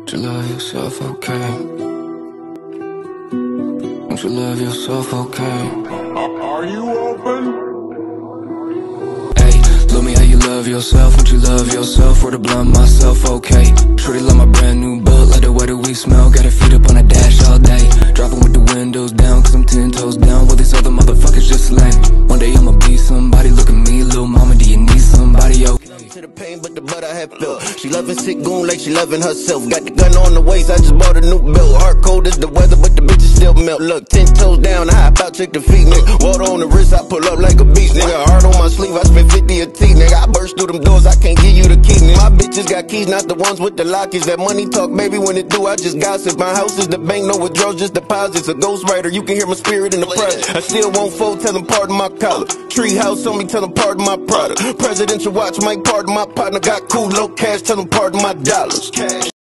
Won't you love yourself, okay? Won't you love yourself, okay? Are you open? Hey, love me how you love yourself. Won't you love yourself? Word to blunt myself, okay? Shorty love my brand new boat, like the way that we smell. Got her feet up on the dash all day. Dropping with the windows down, cause I'm 10 toes down. While these other motherfuckers just lame. One day I'ma be somebody. Look at me, little mama, do you need somebody, okay? To the pain, but the butt I have felt. She loving sick Goon like she loving herself. Got the gun on the waist, I just bought a new belt. Heart cold as the weather, but the bitches still melt. Look, 10 toes down, I hop out, check the feet, nigga. Water on the wrist, I pull up like a beast, nigga. Heart on my sleeve, I spent 50 a T, nigga. I burst through them doors, I can't give you the key, nigga. My bitches got keys, not the ones with the lockies. That money talk, baby, when it do, I just gossip. My house is the bank, no withdrawals, just deposits. A ghostwriter, you can hear my spirit in the press. I still won't fold, tell them pardon my collar. Tree house on me, tell them pardon my product. Presidential watch, Mike, pardon my partner. Got cool, low cash, tell them pardon my dollars.